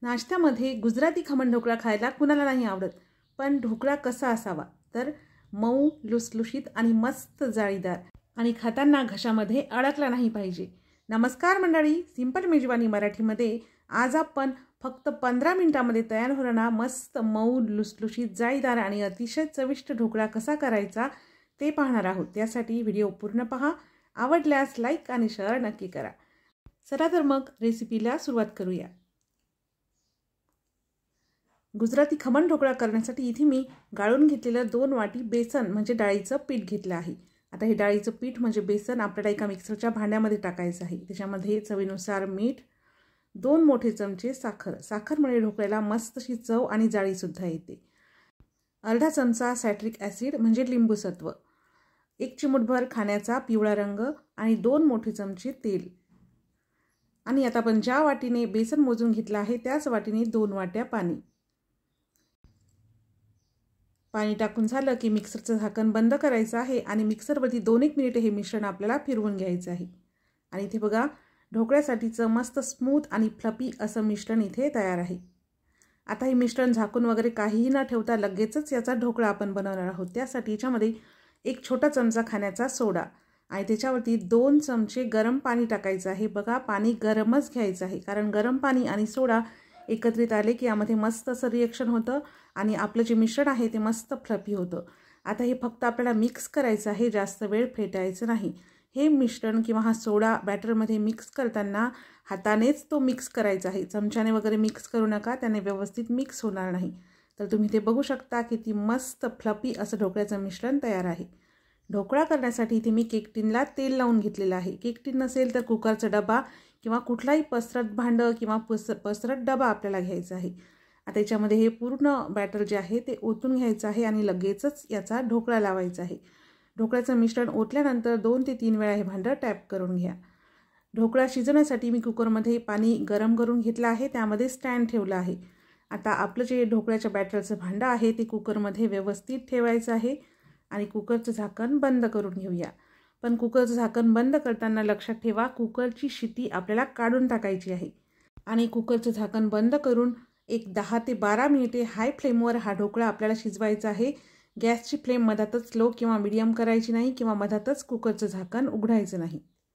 नाश्त्यामध्ये गुजराती खमण ढोकळा खायला कुणाला नाही आवडत, पण ढोकळा कसा असावा तर मऊ, लुसलुशीत आणि मस्त जाळीदार आणि खाताना घशामध्ये अडकला नाही पाहिजे। नमस्कार मंडळी, सिंपल मेजवानी मराठीमध्ये आज आपण फक्त 15 मिनिटांमध्ये तयार होणारा मस्त मऊ, लुसलुशीत, जाळीदार आणि अतिशय चविष्ट ढोकळा कसा करायचा ते पाहणार आहोत। त्यासाठी व्हिडिओ पूर्ण पहा, आवडल्यास लाईक आणि शेअर नक्की करा। चला तर मग रेसिपीला सुरुवात करूया। गुजराती खमण ढोकळा करण्यासाठी इथे मी गाळून घेतलेलं 2 वाटी बेसन म्हणजे डाळीचं पीठ घेतलं आहे। आता हे डाळीचं पीठ म्हणजे बेसन आपल्याला एका मिक्सरच्या भांड्यामध्ये टाकायचं आहे। त्याच्यामध्ये चवीनुसार मीठ, 2 मोठे चमचे साखर, साखरमुळे ढोकळ्याला मस्तशी चव आणि जाळी सुद्धा येते। अर्धा चमचा सायट्रिक ॲसिड म्हणजे लिंबू सत्व, 1 चिमूटभर खाण्याचा पिवळा रंग आणि 2 मोठे चमचे तेल। आणि आता आपण ज्या वाटीने बेसन मोजून घेतलं आहे त्याच वाटीने 2 वाट्या पाणी। पाणी टाकून झालं की मिक्सरचं झाकण बंद करायचं आहे आणि मिक्सरवरती 2-1 मिनिटे हे मिश्रण आपल्याला फिरवून घ्यायचं आहे। आणि इथे बघा ढोकळ्यासाठीचं मस्त स्मूथ आणि फ्लफी असं मिश्रण इथे तयार आहे। आता हे मिश्रण झाकून वगैरे काहीही न ठेवता लगेचच याचा ढोकळा आपण बनवणार आहोत। त्यासाठी याच्यामध्ये 1 छोटा चमचा खाण्याचा सोडा आणि त्याच्यावरती 2 चमचे गरम पाणी टाकायचं आहे। बघा पाणी गरमच घ्यायचं आहे, कारण गरम पाणी आणि सोडा एकत्रित आले की यामध्ये मस्त असं रिएक्शन होतं आणि आपलं जे मिश्रण आहे ते मस्त फ्लफी होतं। आता हे फक्त आपल्याला मिक्स करायचं आहे, जास्त वेळ फेटायचं नाही। हे मिश्रण किंवा हा सोडा बॅटरमध्ये मिक्स करताना हातानेच तो मिक्स करायचा आहे, चमच्याने वगैरे मिक्स करू नका, त्याने व्यवस्थित मिक्स होणार नाही। तर तुम्ही ते बघू शकता किती मस्त फ्लफी असं ढोकळ्याचं मिश्रण तयार आहे। ढोकळा करण्यासाठी इथे मी केक टिनला तेल लावून घेतलेलं आहे। केक टिन नसेल तर कुकरचा डबा किंवा कुठलाही पसरट भांडं किंवा पसरट डबा आपल्याला घ्यायचा आहे। आता याच्यामध्ये हे पूर्ण बॅटर जे आहे ते ओतून घ्यायचं आहे आणि लगेचच याचा ढोकळा लावायचा आहे। ढोकळ्याचं मिश्रण ओतल्यानंतर 2 ते 3 वेळा हे भांडं टॅप करून घ्या। ढोकळा शिजवण्यासाठी मी कुकरमध्ये पाणी गरम करून घेतलं आहे, त्यामध्ये स्टँड ठेवलं आहे। आता आपलं जे ढोकळ्याच्या बॅटरचं भांडं आहे ते कुकरमध्ये व्यवस्थित ठेवायचं आहे आणि कुकरचं झाकण बंद करून घेऊया। पण कुकरचं झाकण बंद करताना लक्षात ठेवा कुकरची शिटी आपल्याला काढून टाकायची आहे आणि कुकरचं झाकण बंद करून एक 10 ते 12 मिनिटे हाय फ्लेमवर हा ढोकळा आपल्याला शिजवायचा आहे। गॅसची फ्लेम मधातच लो किंवा मीडियम करायची नाही किंवा मधातच कुकरचं झाकण उघडायचं नाही।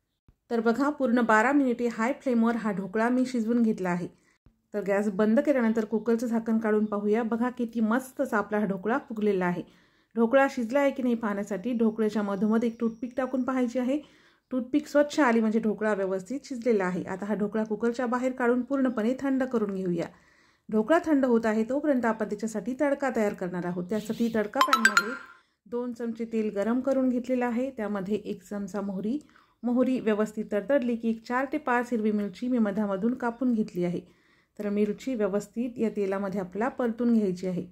तर बघा पूर्ण 12 मिनिटे हाय फ्लेमवर हा ढोकळा मी शिजवून घेतला आहे। तर गॅस बंद केल्यानंतर कुकरचं झाकण काढून पाहूया। बघा किती मस्त असा आपला हा ढोकळा फुगलेला आहे। ढोकळा शिजला आहे की नाही पाहण्यासाठी ढोकळ्याच्या मधोमध एक टूथपिक टाकून पाहायची आहे। टूथपिक स्वच्छ आली म्हणजे ढोकळा व्यवस्थित शिजलेला आहे। आता हा ढोकळा कुकरच्या बाहेर काढून पूर्णपणे थंड करून घेऊया। ढोकळा थंड होत आहे तोपर्यंत आपण त्याच्यासाठी तडका तयार करणार आहोत। त्यासाठी तडका पॅनमध्ये 2 चमचे तेल गरम करून घेतलेलं आहे, त्यामध्ये 1 चमचा मोहरी व्यवस्थित तडतडली की 4 ते 5 हिरवी मिरची मी मधामधून कापून घेतली आहे। तर मिरची व्यवस्थित या तेलामध्ये आपल्याला परतून घ्यायची आहे।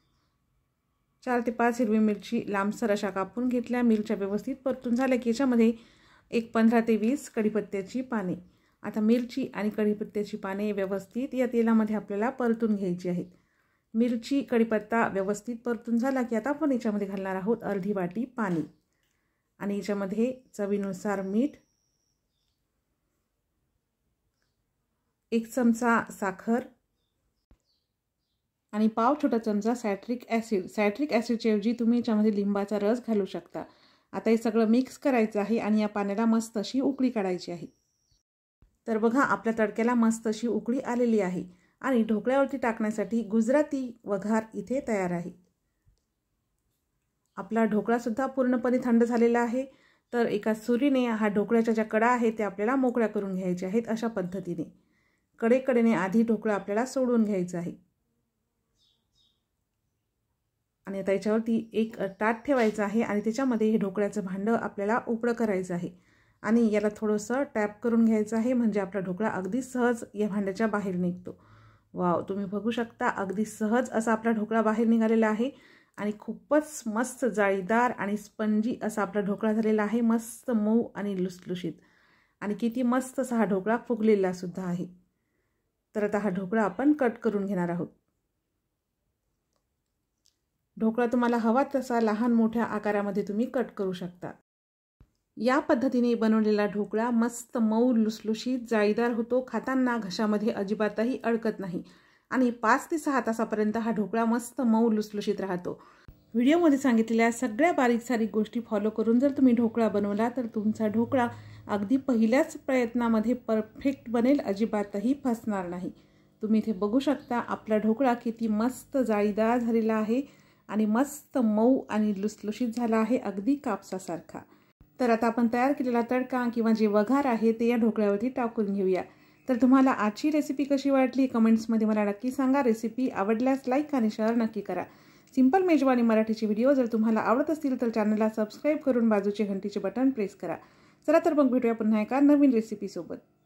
4 ते 5 हिरवी मिरची लांबसर अशा कापून घेतल्या। मिरच्या व्यवस्थित परतून झाल्या की याच्यामध्ये एक 15 ते 20 कढीपत्त्याची पाने। आता मिरची आणि कढीपत्त्याची पाने व्यवस्थित या तेलामध्ये आपल्याला परतून घ्यायची आहेत। मिरची कढीपत्ता व्यवस्थित परतून झाला की आता आपण याच्यामध्ये घालणार आहोत अर्धी वाटी पाणी आणि याच्यामध्ये चवीनुसार मीठ, 1 चमचा साखर आणि पाव छोटा चमचा सायट्रिक ॲसिड। सायट्रिक ॲसिडच्या ऐवजी तुम्ही याच्यामध्ये लिंबाचा रस घालू शकता। आता हे सगळं मिक्स करायचं आहे आणि या पाण्याला मस्त अशी उकळी काढायची आहे। तर बघा आपल्या तडक्याला मस्त अशी उकळी आलेली आहे आणि ढोकळ्यावरती टाकण्यासाठी गुजराती वघार इथे तयार आहे। आपला ढोकळा सुद्धा पूर्णपणे थंड झालेला आहे। तर एका सुरीने हा ढोकळ्याच्या ज्या कडा आहेत त्या आपल्याला मोकळ्या करून घ्यायच्या आहेत। अशा पद्धतीने कडेकडेने आधी ढोकळा आपल्याला सोडून घ्यायचा आहे आणि आता याच्यावरती एक ताट ठेवायचं आहे आणि त्याच्यामध्ये हे ढोकळ्याचं भांडं आपल्याला उपडं करायचं आहे आणि याला थोडंसं टॅप करून घ्यायचं आहे म्हणजे आपला ढोकळा अगदी सहज या भांड्याच्या बाहेर निघतो। वाव, तुम्ही बघू शकता अगदी सहज असा आपला ढोकळा बाहेर निघालेला आहे आणि खूपच मस्त जाळीदार आणि स्पंजी असा आपला ढोकळा झालेला आहे। मस्त मऊ आणि लुसलुशीत आणि किती मस्त असा हा ढोकळा फुगलेला सुद्धा आहे। तर आता हा ढोकळा आपण कट करून घेणार आहोत। ढोकळा तुम्हाला हवा तसा लहान मोठ्या आकारामध्ये तुम्ही कट करू शकता। या पद्धतीने बनवलेला ढोकळा मस्त मऊ लुसलुशीत जाळीदार होतो, खाताना घशामध्ये अजिबातही अडकत नाही आणि 5 ते 6 तासापर्यंत हा ढोकळा मस्त मऊ लुसलुशीत राहतो। व्हिडिओमध्ये सांगितलेल्या सगळ्या बारीक सारीक गोष्टी फॉलो करून जर तुम्ही ढोकळा बनवला तर तुमचा ढोकळा अगदी पहिल्याच प्रयत्नामध्ये परफेक्ट बनेल, अजिबातही फसणार नाही। तुम्ही इथे बघू शकता आपला ढोकळा किती मस्त जाळीदार झालेला आहे आणि मस्त मऊ आणि लुसलुशीत झाला आहे, अगदी कापसासारखा। तर आता आपण तयार केलेला तडका किंवा जे वघार आहे ते या ढोकळ्यावरती टाकून घेऊया। तर तुम्हाला आजची रेसिपी कशी वाटली कमेंट्समध्ये मला नक्की सांगा। रेसिपी आवडल्यास लाईक आणि शेअर नक्की करा। सिंपल मेजवानी मराठीचे व्हिडिओ जर तुम्हाला आवडत असतील तर चॅनलला सबस्क्राईब करून बाजूचे घंटीचे बटन प्रेस करा। चला तर मग भेटूया पुन्हा एका नवीन रेसिपी सोबत।